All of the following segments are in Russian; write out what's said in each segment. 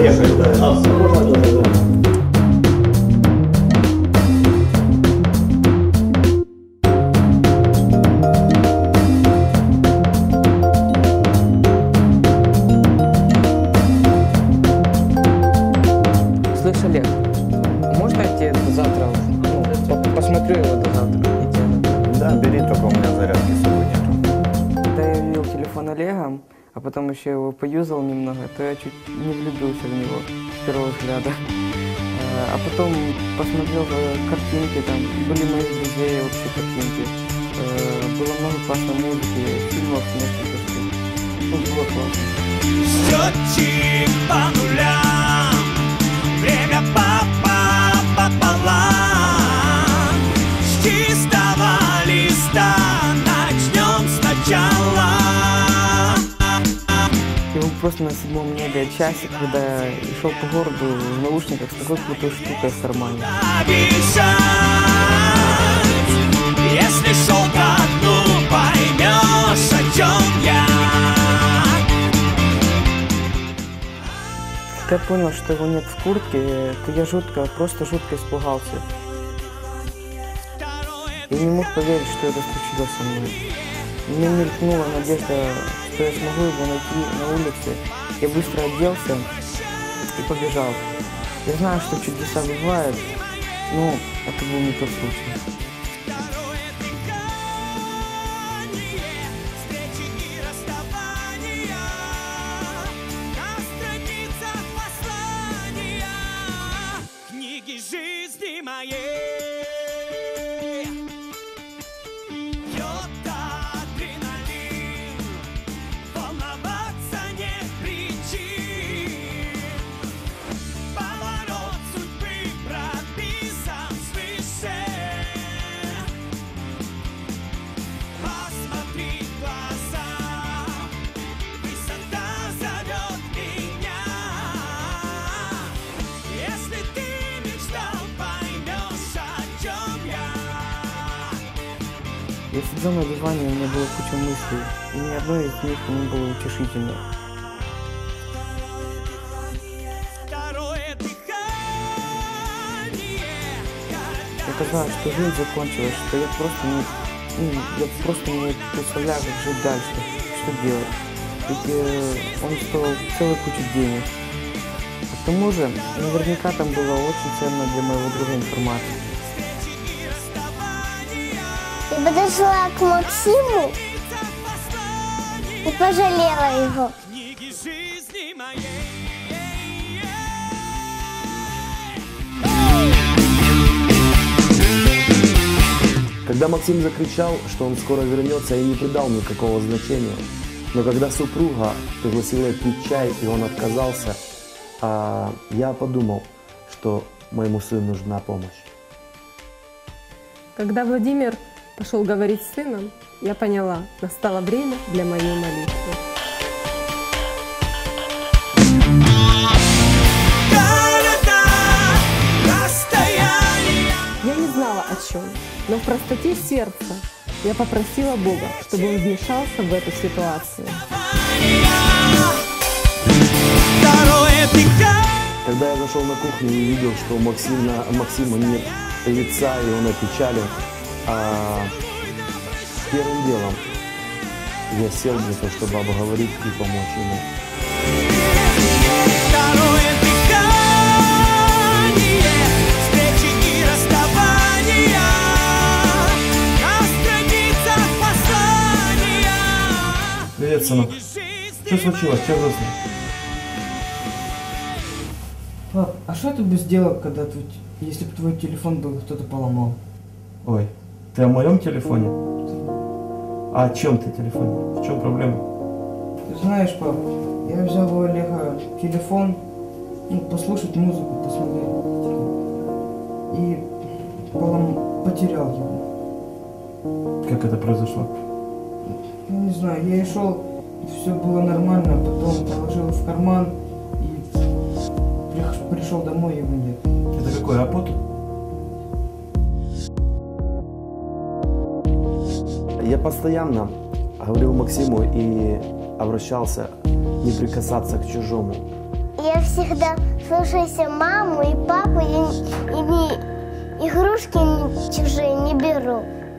ехать, да. Можно тоже, да. Слышь, Олег, можно я тебе завтра, посмотрю его до завтра? Да, бери, только у меня зарядки с собой нету. Когда я видел телефон Олега, а потом еще его поюзал немного, то я чуть не влюбился в него с первого взгляда. А потом посмотрел картинки, там были моих друзей, общие картинки. Было много классной музыки, фильмов несколько штук. Ну, было классно. Счетчик по нулям, время пополам. С чистого листа начнем сначала. Я был просто на седьмом небе от счастья, когда я шел по городу в наушниках с такой крутой штукой в кармане. Обещать, если шел ко дну, поймешь, о чем я. Когда я понял, что его нет в куртке, то я просто жутко испугался. Я не мог поверить, что это случилось со мной. Мне мелькнула надежда, что я смогу его найти на улице. Я быстро оделся и побежал. Я знаю, что чудеса бывают, но это был не тот случай. Книги жизни моей. Йод адреналин, волноваться нет причин. Поворот судьбы прописан свыше. Посмотри в глаза, высота зовет меня. Если ты мечтал, поймешь, о чем я. Я сидел на диване, у меня была куча мыслей, и ни одной из них не было утешительной. Второе дыхание. Мне казалось, что жизнь закончилась, что я просто не представляю, как жить дальше, что делать. Ведь он стоил целую кучу денег. А к тому же, наверняка там была очень ценная для моего друга информация. Я подошла к Максиму и пожалела его. Книги жизни моей. Когда Максим закричал, что он скоро вернется, я не придал никакого значения. Но когда супруга пригласила пить чай, и он отказался, я подумал, что моему сыну нужна помощь. Когда Владимир пошел говорить с сыном, я поняла, настало время для моей молитвы. Я не знала о чем, но в простоте сердца я попросила Бога, чтобы Он вмешался в эту ситуацию. Когда я зашел на кухню и увидел, что у Максима нет лица, и он опечален, первым делом я сел для того, чтобы обговорить и помочь ему. Привет, сынок. Что случилось? Что взрослый? Пап, а что ты бы сделал, если бы твой телефон был кто-то поломал? Ой, ты о моем телефоне? А о чем ты телефоне? В чем проблема? Ты знаешь, пап, я взял у Олега телефон, послушать музыку, посмотреть, и потерял его. Как это произошло? Я не знаю, я и шел, все было нормально, а потом положил в карман и пришел домой, его нет. Это какой, Апот? Я постоянно говорил Максиму и обращался не прикасаться к чужому. Я всегда слушаюсь маму и папу, игрушки чужие не беру.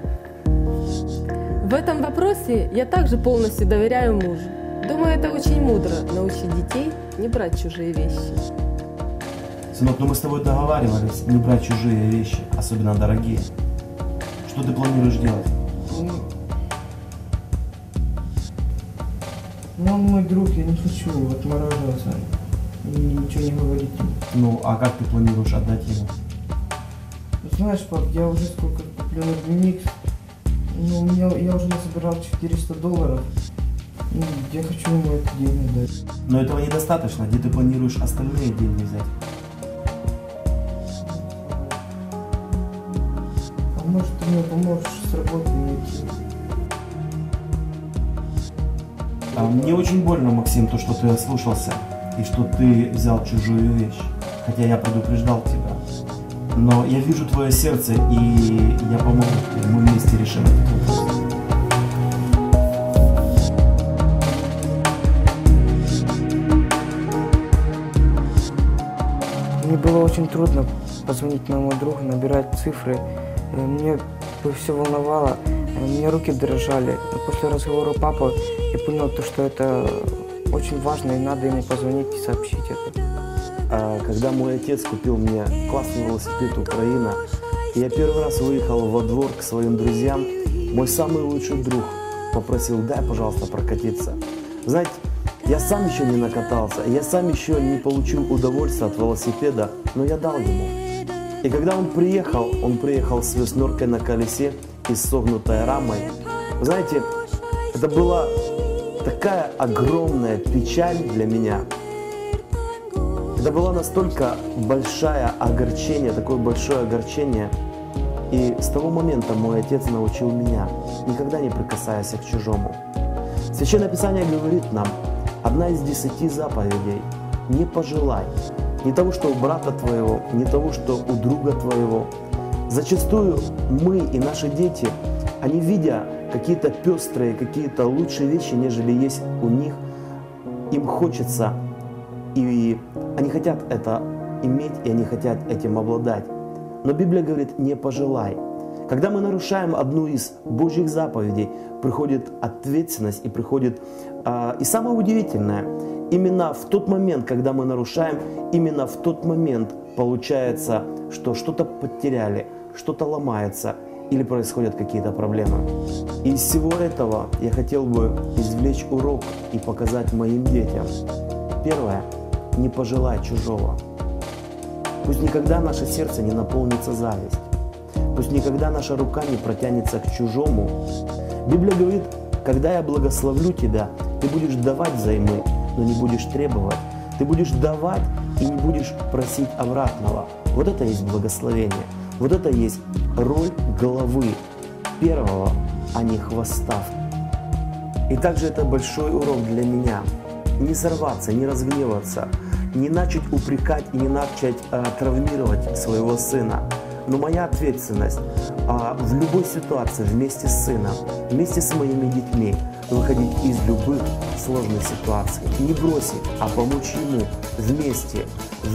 В этом вопросе я также полностью доверяю мужу. Думаю, это очень мудро научить детей не брать чужие вещи. Сынок, ну мы с тобой договаривались не брать чужие вещи, особенно дорогие. Что ты планируешь делать? Ну, он мой друг, я не хочу отмораживаться и ничего не говорить ему. Ну, а как ты планируешь отдать ему? Знаешь, пап, я уже сколько куплю на дневник, ну, я уже насобирал $400. Ну, я хочу ему это деньги дать. Но этого недостаточно. Где ты планируешь остальные деньги взять? А может, ты мне поможешь с работы найти? Мне очень больно, Максим, то, что ты ослушался и что ты взял чужую вещь. Хотя я предупреждал тебя. Но я вижу твое сердце, и я помогу тебе. Мы вместе решим этот вопрос. Мне было очень трудно позвонить моему другу, набирать цифры. Мне все волновало, у меня руки дрожали. Но после разговора папы я понял, что это очень важно, и надо ему позвонить и сообщить это. Когда мой отец купил мне классный велосипед «Украина», и я первый раз выехал во двор к своим друзьям, мой самый лучший друг попросил: дай, пожалуйста, прокатиться. Знаете, я сам еще не накатался, я сам еще не получил удовольствия от велосипеда, но я дал ему. И когда он приехал с 8 на колесе и с согнутой рамой. Вы знаете, это была такая огромная печаль для меня. Это было настолько большое огорчение, такое большое огорчение. И с того момента мой отец научил меня: никогда не прикасайся к чужому. Священное Писание говорит нам, одна из 10 заповедей: не пожелай ни того, что у брата твоего, ни того, что у друга твоего. Зачастую мы и наши дети, они, видя какие-то пестрые, какие-то лучшие вещи, нежели есть у них, им хочется, и они хотят это иметь, и они хотят этим обладать. Но Библия говорит: не пожелай. Когда мы нарушаем одну из Божьих заповедей, приходит ответственность и приходит... И самое удивительное, именно в тот момент, когда мы нарушаем, именно в тот момент получается, что что-то потеряли, что-то ломается или происходят какие-то проблемы. И из всего этого я хотел бы извлечь урок и показать моим детям. Первое. Не пожелай чужого. Пусть никогда наше сердце не наполнится зависть. Пусть никогда наша рука не протянется к чужому. Библия говорит: когда я благословлю тебя, ты будешь давать взаймы, но не будешь требовать. Ты будешь давать и не будешь просить обратного. Вот это есть благословение. Вот это есть роль головы первого, а не хвоста. И также это большой урок для меня. Не сорваться, не разгневаться, не начать упрекать и не начать травмировать своего сына. Но моя ответственность в любой ситуации вместе с сыном, вместе с моими детьми выходить из любых сложных ситуаций. Не бросить, а помочь ему вместе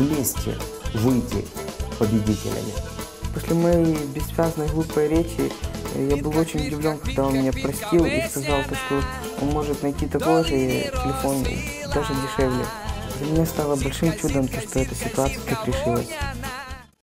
выйти победителями. После моей бессвязной глупой речи я был очень удивлен, когда он меня простил и сказал, что он может найти такой же телефон, даже дешевле. Для меня стало большим чудом, что эта ситуация так решилась.